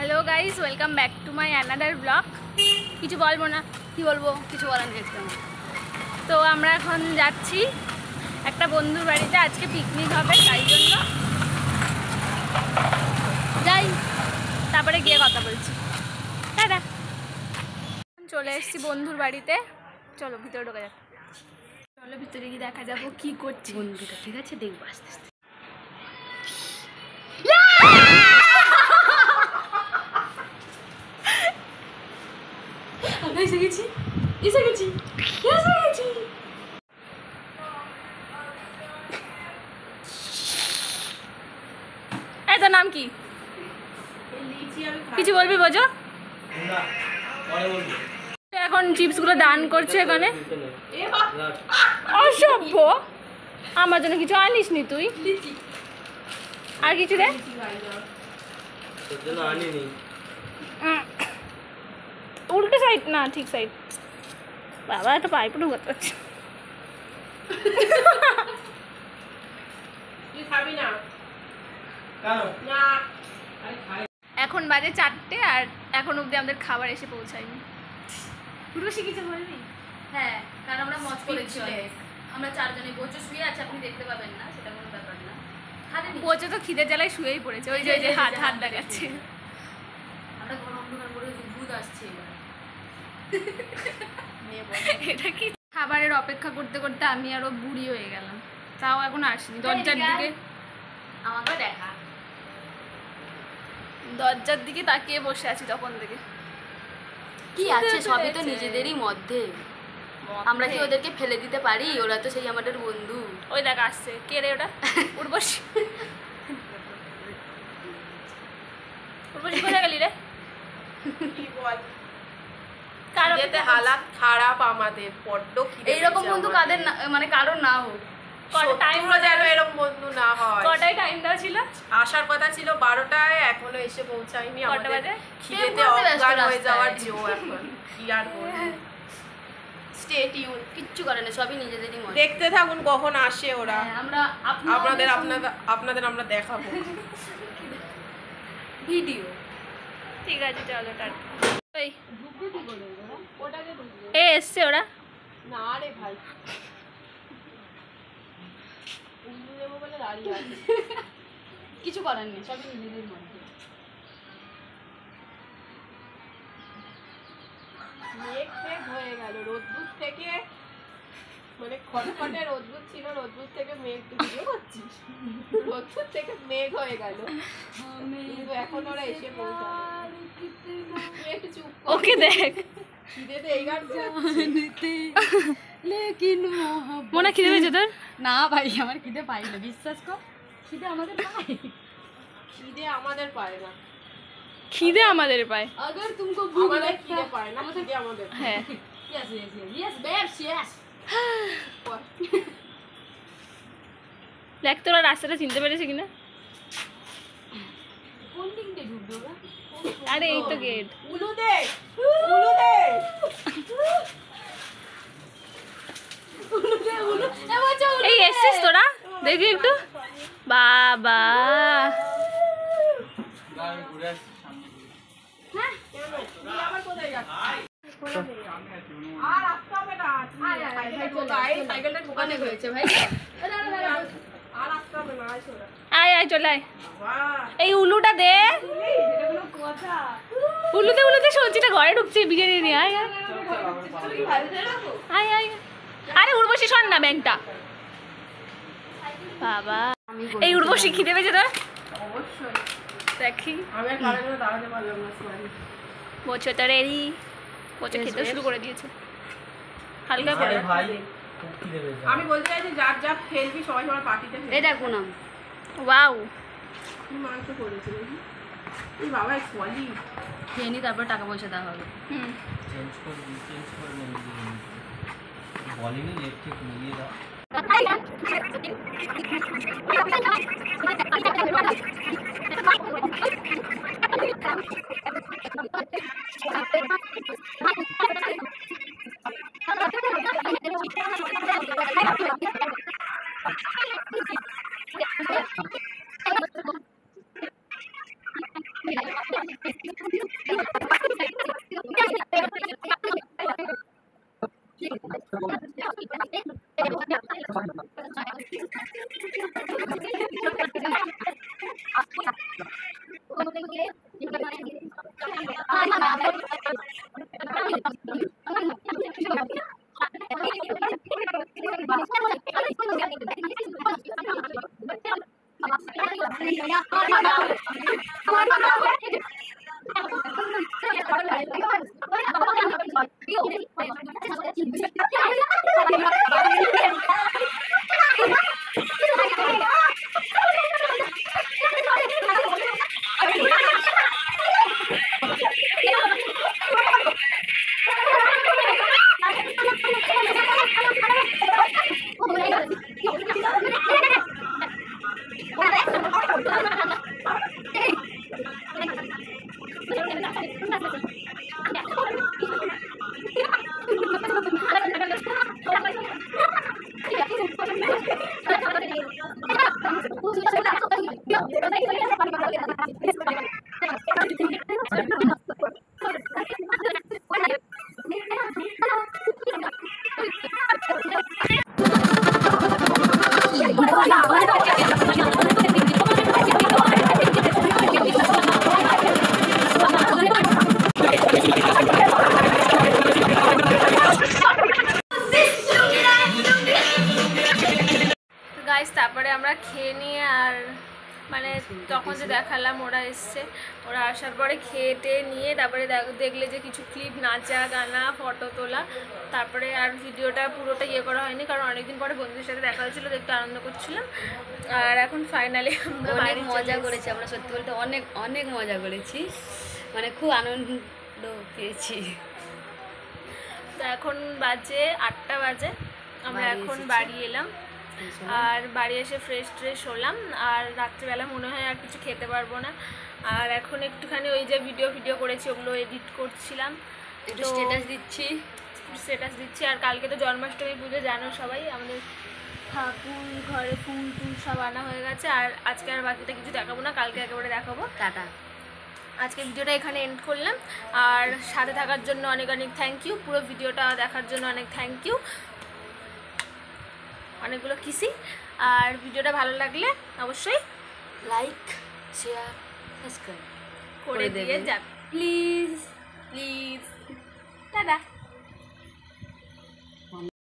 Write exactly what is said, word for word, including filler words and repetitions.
Hello guys welcome back to my another blog কিছু বলবো না কি বলবো কিছু বলার নেই আজকে তো আমরা এখন যাচ্ছি একটা বন্ধুর বাড়িতে আজকে পিকনিক হবে তাই জন্য যাই তারপরে গিয়ে কথা বলছি টাটা চলে এসেছি বন্ধুর বাড়িতে চলো ভিতরে ঢোকা যাক চলো ভিতরে গিয়ে দেখা যাবো কি করছি বন্ধুটা ঠিক আছে দেখবো আস্তে আস্তে এসে গেছি এসে গেছি এসে গেছি এই তোর নাম কি কিছু বলবি বোঝো এখন চিপস গুলো দান করছে এখানে অসভ্য আমার জন্য কিছু আনিস নি তুই আর কিছু দে উল্টো সাইড না ঠিক সাইড বাবা একটা পাইপ ঢুকাতে পারছি এখন বাজে চারটে আর এখন অবধি আমাদের খাবার এসে পৌঁছায়নি উর্বশী কিছু বলবি হ্যাঁ কারণ আমরা মজ করেছি অনেক আমরা চারজনে বোচো শুয়ে আছে আপনি দেখতে পাবেন না সেটা কোনো ব্যাপার না বোচো তো খিদের জ্বালায় শুয়েই পড়েছে ওই যে ওই যে হাত হাত দেখাচ্ছে আমরা কোনো অন্ধকার করে ভূত আসছে এটা কি খাবারের অপেক্ষা করতে করতে আমি আরো বুড়ি হয়ে গেলাম তাও এখন আসিনি দরজার দিকে আমাকে দেখা দরজার দিকে তাকিয়ে বসে আছি তখন থেকে কি আছে সবই তো নিজেদেরই মধ্যে আমরা কি ওদেরকে ফেলে দিতে পারি ওরা তো সেই আমাদের বন্ধু ওই দেখ আসছে কে রে ওটা উর্বশী উর্বশী কোথায় গেলি রে কি বল কারোতে হালাত খারাপ আমাদের বড্ড খিদে এইরকম বন্ধু কাদের মানে কারোর না হোক কটা টাইম যেন এরকম বন্ধু না হয় কটায় টাইম দেওয়া ছিল আসার কথা ছিল বারোটায় এখনো এসে পৌঁছায়নি আমাদের খিদেতে অজ্ঞান হয়ে যাওয়ার জো এখন কি আর বলবো স্টে টিউন কিচ্ছু করে না সবই নিজেদেরই মধ্যে দেখতে থাকুন কখন আসে ওরা আমরা আপনাদের আপনাদের আপনাদের আমরা দেখাবো ভিডিও ঠিক আছে চলো টাটা ওই এ এসছে ওরা না রে ভাই কিছু করার নেই সবই নিজেদের মধ্যে মেঘ মেঘ হয়ে গেল রোদ্দুর থেকে মানে খটখটে রোদ্দুর ছিল রোদ্দুর থেকে মেঘ ভিডিও করছিস রোদ্দুর থেকে মেঘ হয়ে গেল কিন্তু এখন ওরা এসে পৌঁছালো একটু চুপ ওকে দেখ খিদেতে এই গান লেকিন মনে খিদে পেয়েছে তোর না ভাই আমার খিদে পাই না বিশ্বাস কর খিদে আমাদের পায় খিদে আমাদের পায় না খিদে আমাদের পায় अगर तुमको আমাদের খিদে পায় না খিদে আমাদের হ্যাঁ yes yes yes babes yes দেখ তোরা রাস্তাটা চিনতে পেরেছে কিনা কোন দিক দিয়ে ঢুকবে ওরা আরে এই তো গেট উলু দে উলু দে উলু দে উলু এ বাচ্চা উলু এই এসছিস তোরা দেখি একটু বাবা সাইকেলটা ঢোকানো হয়েছে ভাই আর আসতে হবে না আয় আয় চলে আয় এই উলুটা দে উলুতে উলুতে সবজিটা ঘরে ঢুকছে বিরিয়ানি নিয়ে আয় আয় আয় আরে উর্বশী শোন না ব্যাংকটা বাবা এই উর্বশী খিদে পেয়েছে তোর অবশ্যই দেখি আমি আর কারণে দাঁড়াতে পারলাম না সরি বছর তো রেডি বছর খেতে শুরু করে দিয়েছে হালকা করে আমি বলতে চাইছি যার যা ফেলবি সবাই সবার পার্টিতে এই দেখো না ওয়াও কি মাংস করেছে এই বাবা সলি খেয়ে নি তারপর টাকা পয়সা দেওয়া হবে হুম চেঞ্জ করে দিই চেঞ্জ করে নেই বলিনি লেট ঠিক মিলিয়ে দাও Thank you. গাইস তারপরে আমরা খেয়ে নিয়ে আর মানে তখন যে দেখালাম ওরা এসছে, ওরা আসার পরে খেয়ে টেয়ে নিয়ে তারপরে দেখলে যে কিছু ক্লিপ নাচা গানা ফটো তোলা, তারপরে আর ভিডিওটা পুরোটা ইয়ে করা হয়নি কারণ অনেকদিন পরে বন্ধুদের সাথে দেখা হয়েছিল, একটু আনন্দ করছিলাম। আর এখন ফাইনালি আমরা অনেক মজা করেছি আমরা, সত্যি বলতে অনেক অনেক মজা করেছি, মানে খুব আনন্দ পেয়েছি। তো এখন বাজে আটটা বাজে, আমরা এখন বাড়ি এলাম আর বাড়ি এসে ফ্রেশ ট্রেশ হলাম। আর রাত্রিবেলা মনে হয় আর কিছু খেতে পারবো না। আর এখন একটুখানি ওই যে ভিডিও ভিডিও করেছি ওগুলো এডিট করছিলাম, একটু স্ট্যাটাস দিচ্ছি স্ট্যাটাস দিচ্ছি আর কালকে তো জন্মাষ্টমী পুজো জানো সবাই, আমাদের ঠাকুর ঘরে ফুল টুল সব আনা হয়ে গেছে। আর আজকে আর বাকিটা কিছু দেখাবো না, কালকে একেবারে দেখাবো। টাটা। আজকে ভিডিওটা এখানে এন্ড করলাম, আর সাথে থাকার জন্য অনেক অনেক থ্যাংক ইউ, পুরো ভিডিওটা দেখার জন্য অনেক থ্যাংক ইউ, অনেকগুলো কিসি। আর ভিডিওটা ভালো লাগলে অবশ্যই লাইক শেয়ার সাবস্ক্রাইব করে দিয়ে যাবে প্লিজ প্লিজ। টাটা।